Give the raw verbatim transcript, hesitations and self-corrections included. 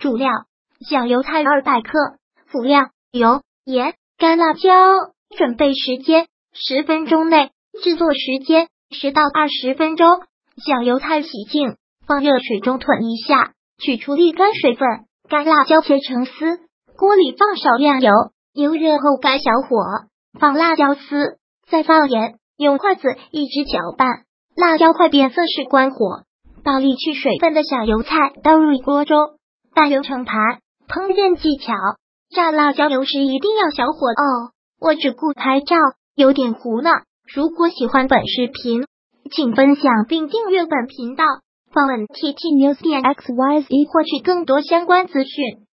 主料：小油菜二百克，辅料：油、盐、干辣椒。准备时间：十分钟内。制作时间：十到二十分钟。小油菜洗净，放热水中炖一下，取出沥干水分。干辣椒切成丝，锅里放少量油，油热后盖小火，放辣椒丝，再放盐，用筷子一直搅拌。辣椒快变色时关火，倒沥去水分的小油菜倒入锅中，拌匀盛盘。烹饪技巧：炸辣椒油时一定要小火哦。我只顾拍照，有点糊呢。如果喜欢本视频，请分享并订阅本频道，访问 T T News 点 X Y Z 获取更多相关资讯。